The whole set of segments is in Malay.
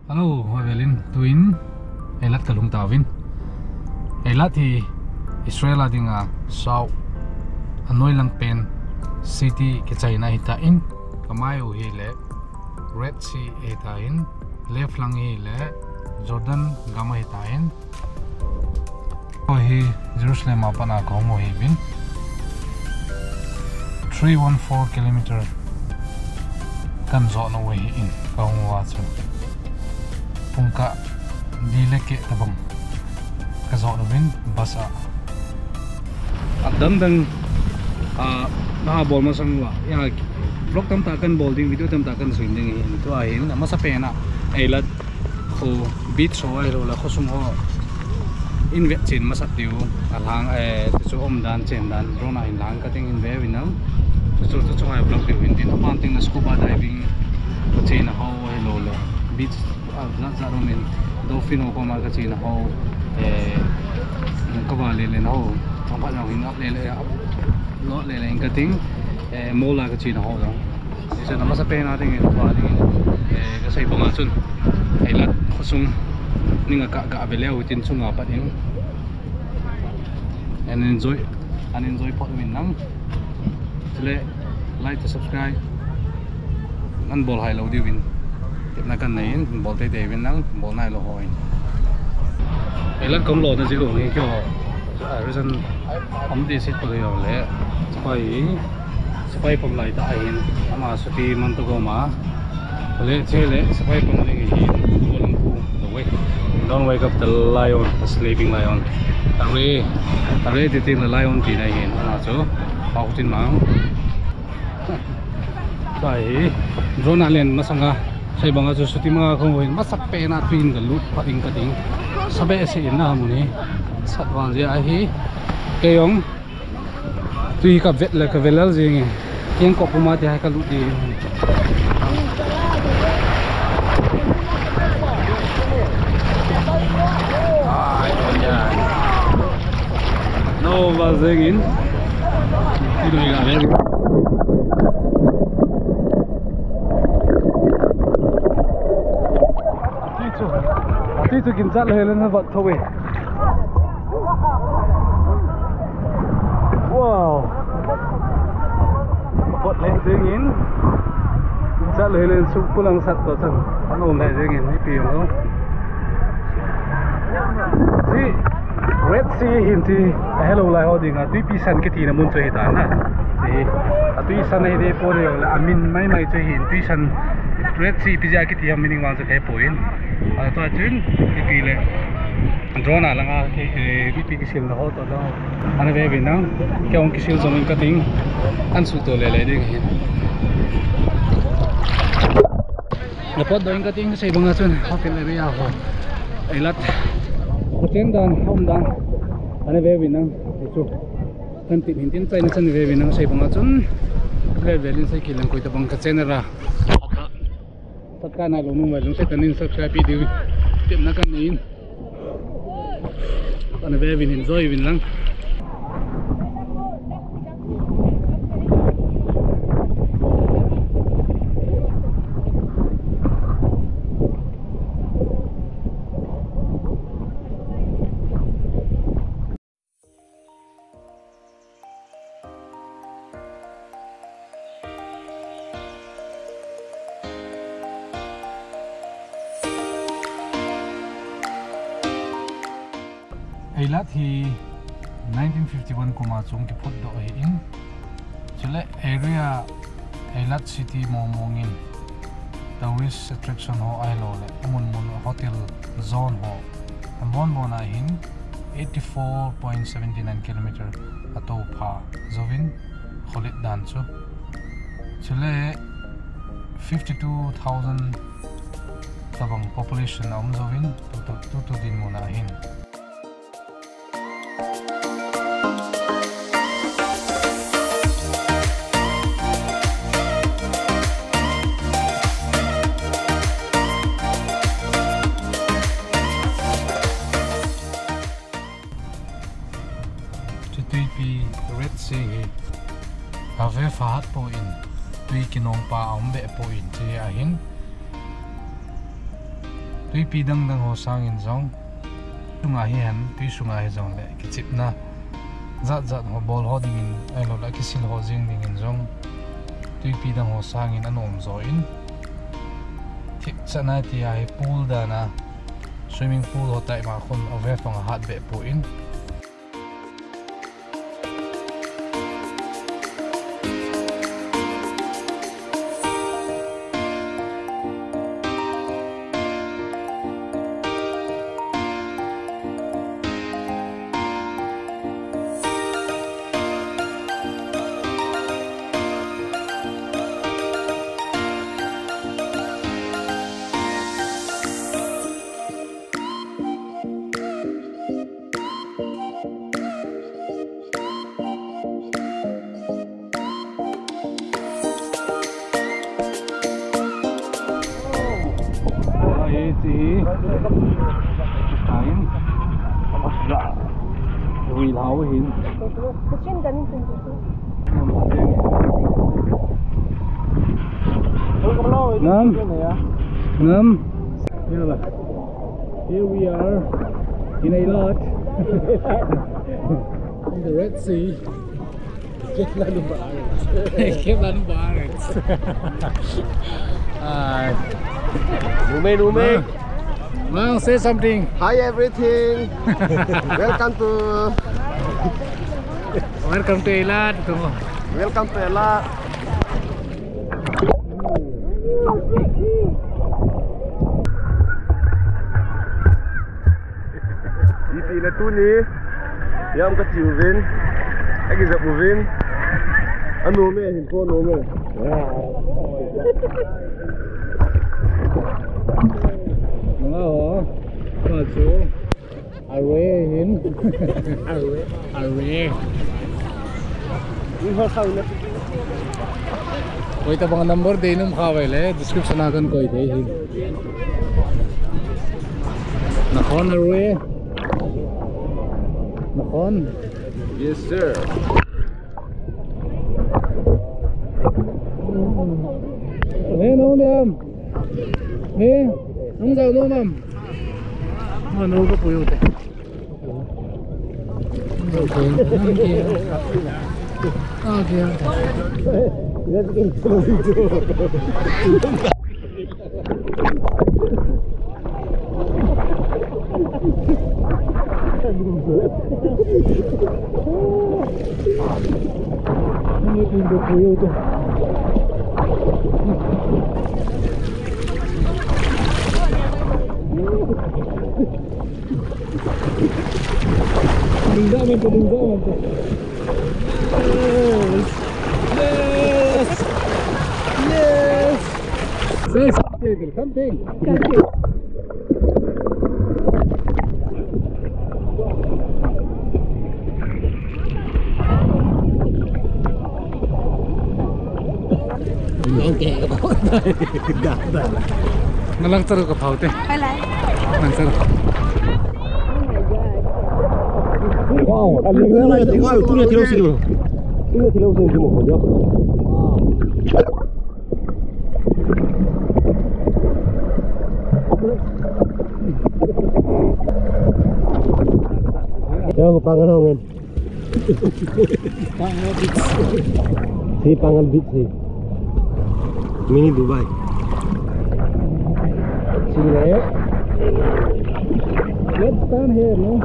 Hello, Havelin, Twin, Eilat kalung tawin. Eilat thì Israel dinga South Hanoi lang pen city ke China hita in kamayo hi le Red Sea hita in left lang hi le Jordan gama hita in hi Jerusalem apana ko mo hi bin 314 kilometer kan zo no way in ka wa chu pungka dileke tabang ka zo no bin basa adam dang na bol masang wa ya vlog tam ta kan bol ding video tam ta kan swim ding hin to ahin ama sa pena Eilat ko beach so ai ro la ko sum ho in vet chin masat tiu alang chu om dan chen dan rona in lang ka ting in ve winam chu chu ai vlog ding in tin apam ting na scuba diving ka chen ho hello la beach za ro men dolphin ko ma ka chen ho ka ba le le no pa pa na hin up le le lo le le ka ting mola ka chen ho dong isa na masa pena ting in ba ding ka sai bonga chun Eilat khosung ninga ka abeleu tin chunga patin and enjoy pot min nang chile like to subscribe an bol hai lo di win tip na kan nei bol te te win nang bol nai lo hoi Eilat kom lo na ji lo ngi kyo reason om di sit ko yo le spai pom lai ta hin ama suti man to go ma le chele spai pom ni hi bolang pu the way don't wake up the lion, the sleeping lion. Are the lion tina hin na cho pau tin mang sai drone alen masanga sai banga chu suti ma khong hoin masak pe na twin ga lut pating pating sabe se na muni satwang je a hi keyong tui ka vet la ka velal je nge keng ko puma te ha ka lut di no vazengin itu juga ada itu kincat lah helen buat tawe wow buat lezengin kincat lah helen pulang satu tu anu lezengin ni pion si Red Sea hinti hello lai ho ding atui pisan ke tina mun choi ta na si atui san ai de po re la amin mai mai choi hin tui san Red Sea pija ke ti mining wang se kai poin to chun ki le drone ala nga ke bi ki sil na ho to no ana ve be nang ke ong ki sil zon ka ting an su to le le ding hin na pot doing ka ting sai banga chun hotel area ho Eilat hotel dan home dan ane ve winang chu kan tin hintin chain chan ve winang sai banga chun le velin sai kilang koi ta bang ka chenera tatka na lo nu ma jung se tanin subscribe pi di tim na kan nin ane ve win enjoy win lang Eilat hi 1951 kuma chung ki phut do hi in chule area Eilat city momongin tourist attraction ho ai lo le amun hotel zone ho amon bona hin 84.79 km ato pha zovin kholet dan chu chule 52,000 tabang population am zovin tu din mona hin Red Sea ave fahat po in tui kinong pa ombe po in che ahin tui pi dang dang ho sang in zong tunga hi han tui sunga hi zong le ki chip na zat zat ho bol ho ding in ai lo la ki sil ho jing ding in zong tui pi dang ho sang in anom zo in thik chana ti ai pool da na swimming pool ho tai ma khon ave tong hat be pu in Vì hảo hiện ngâm ngâm here we are in Eilat in the Red Sea. Keep landing barrels. Nume. Mang, say something. Hi everything. Welcome to Eilat. Welcome to Eilat. Đi phi là tu ní. Giờ ông có chịu vin. Anh cái dập của vin. Anh nume hình cô nume. Hello, what's up? Array in. Array. Wait, abang number day nung kawai le. Description akan ko ite hin. Nakon array. Nakon. Yes sir. Hey, no nam. Hey. Ang sao no nam. Ano ba po yun? Okay. Let's get to the video. Đừng ra mình. Yes. Say something. Okay. Nalang taruh ke paute. Nalang taruh. Wow, anh nhớ lại thì coi tôi là thiếu gì rồi. Tôi là thiếu gì một hồi nữa. Yo, pangan hongin. Si pangan beach sih. Mini Dubai. Sini ya. Let's stand here, no?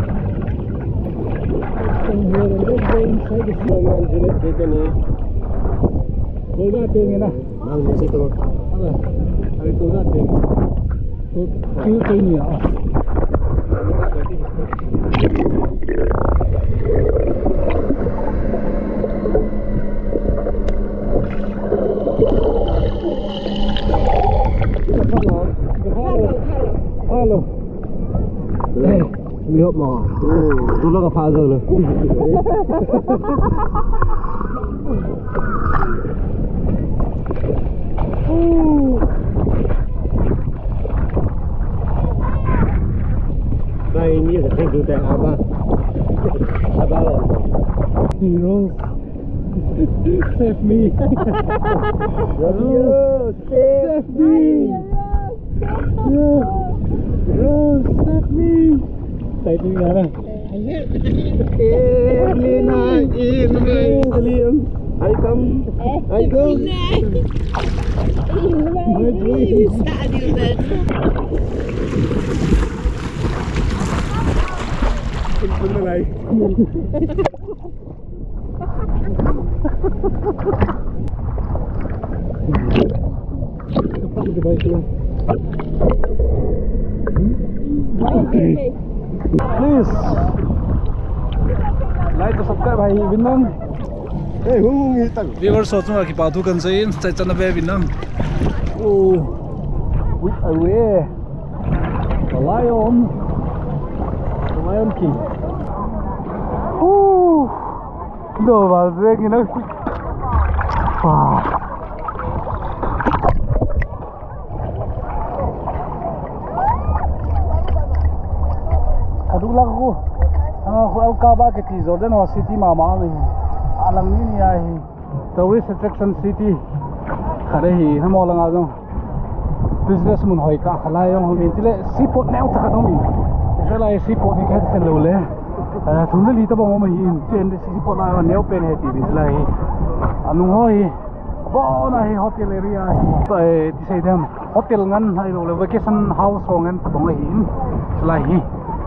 Stand here and let's go inside the sea. Pangan jenis kita ni. Tulga tingin na. Bang di situ. Apa? Hari tulga ting. Tulga ini ya. Halo. Lihat mah. Tu lah apa aja lah. Đây như là thành tựu apa? Apa lo? Heroes. Save me. Save me. Yeah. exciting nga na. I come, I go. Pun na lai. Kapag di ba ito? Please like and subscribe hai Vinam. Hey, hung hitang. Viewers so chung ki patu kan sein chai chana be Vinam. Oh, with away. The lion king. Oh, do ba ze ki na. Wow. Kadug lang ko. Ang Alcaba kiti Jordan City mama ni. Alang ni ay tourist attraction city. Khare hi hamo lang ado. Business mun hoi ka khala yong humin tile seaport neu ta ka mi. Israel seaport ni khat sen lo le. Thunle li ta ba mo hi chen seaport la neu pen he ti bislai. Anu hoi bo na hi hotel area hi. Tai ti sei dem hotel ngan hai lo le vacation house ngan ta bong hi. Slai hi.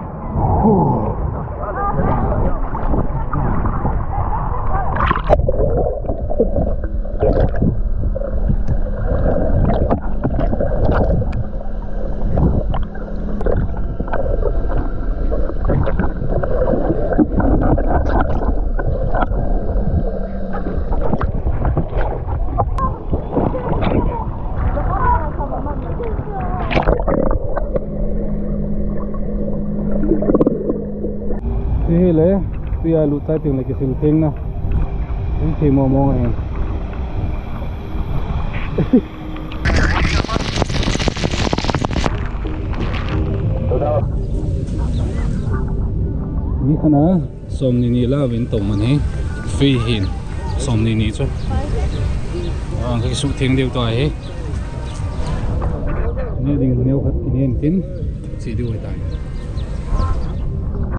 Le tia lu tai ting le ki sil thing na in thi mo mo he ni khana som ni la win tong man he free hin som ni chu ang ki su thing deu to he ne ding neu khat tin tin si du tai